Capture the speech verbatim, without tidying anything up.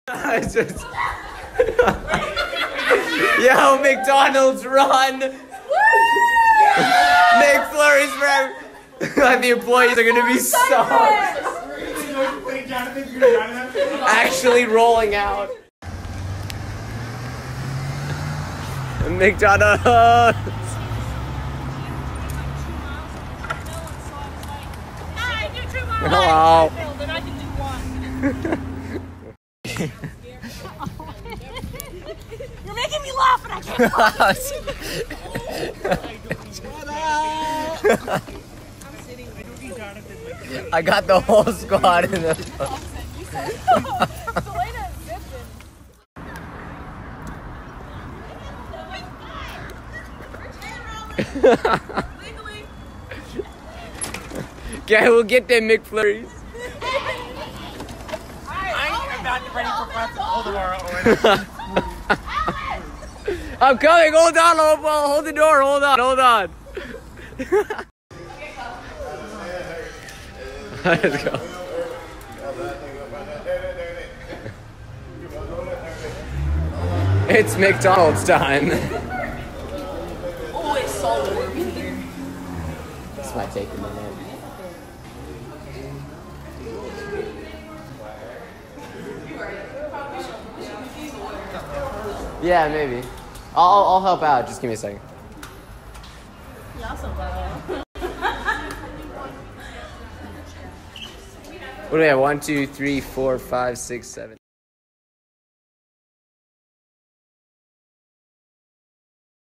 It's just... Yo, McDonald's, run! McFlurries forever! The employees are gonna be so... Actually rolling out. McDonald's! Hello. You're making me laugh and I can't laugh. I got the whole squad in the... Okay, we'll get them McFlurries. I'm not ready for festival tomorrow. I'm coming. Hold on, hold, hold the door. Hold on, hold on. Let's go. It's McDonald's time. Oh, it's so warm in here. This might take a minute. Yeah, maybe. I'll I'll help out. Just give me a second. What do we have? One, two, three, four, five, six, seven.